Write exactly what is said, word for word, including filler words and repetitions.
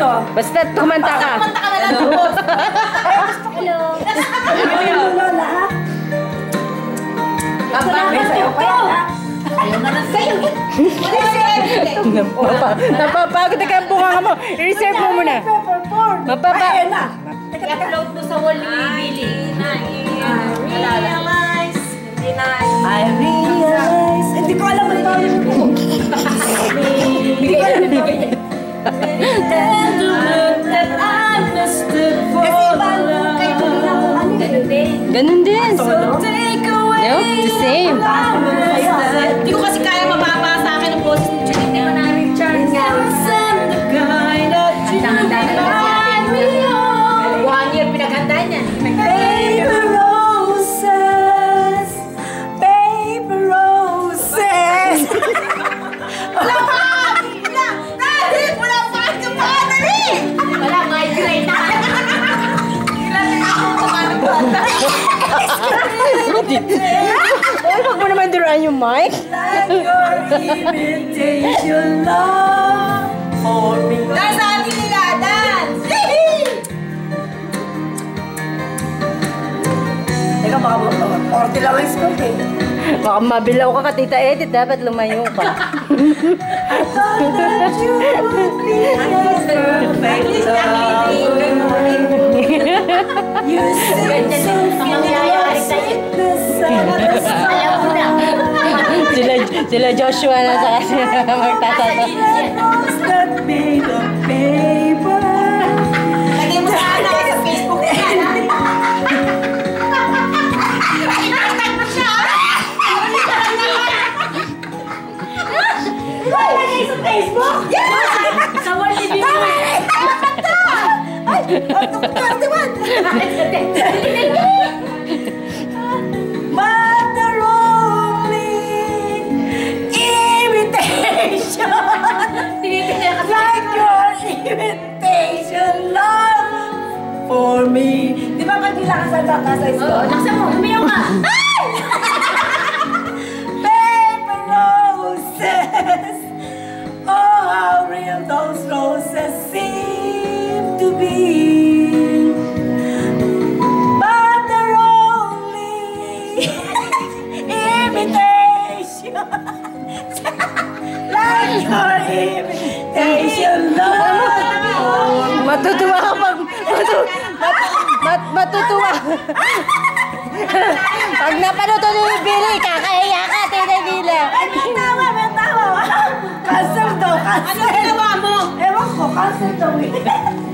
dito. Basta kumanta ka. Kumanta ka na lang. Hello. Hello, Lola, ha? Papagay sa'yo pa yan, ha? Ayaw na lang sa'yo. Napapagod na kaya bunga mo. I-reserve mo muna. Mapapa... Ayan na. I-upload mo sa wall ni Billy. I realize. Hindi na. I realize. Hindi ko alam ito. Hindi ko alam ito. And the look that I mistook for love. Ganun din. Ganun din. So take away. No, the same. Hindi ko kasi kaya mababa sa akin ang boses ni Julie. Hindi ko na-recharge nga. One year pinaghandaan niya. Paper roses. Paper roses. Wala pa! Wala! Dali! Wala pa! Wala dali! Wala, migraine na. Ilan na ako kumano ba? Ay, wag mo naman duraan yung mic. Like your imitation love for me. Dance sa ating nila! Dance! Teka, baka orte lang ang score eh. Baka mabilaw ka ka, Tita Edith. Dapat lumayo ka. I thought that you would be perfect love. You seem so Mangyayari sa'yo. Alam mo na. sila, sila Joshua na sa kasi magtatata. that made of paper. Lagay mo sa ano sa Facebook na yan. Itatag mo siya. Ilalagay sa Facebook? Sa wall ni Billy. Ay! Ano ko twenty-one? But the only imitation Tinitingnan ka sa like your imitation love for me. Di ba pag nilakasan ka ka sa Oo, school? laksan mo. Umiyaw ka. Paper roses. Oh, how real those roses seem to be. But they're only imitation. Like your imitation love. Matutuwa ka pag... Matu, mat, mat, matutuwa. Pag napanood ni Billy, kakaiya ka, Tita Nila. Ay, may tawa, may tawa. Cancel daw, Ano cancel. ginawa mo? Ewan ko, cancel daw eh.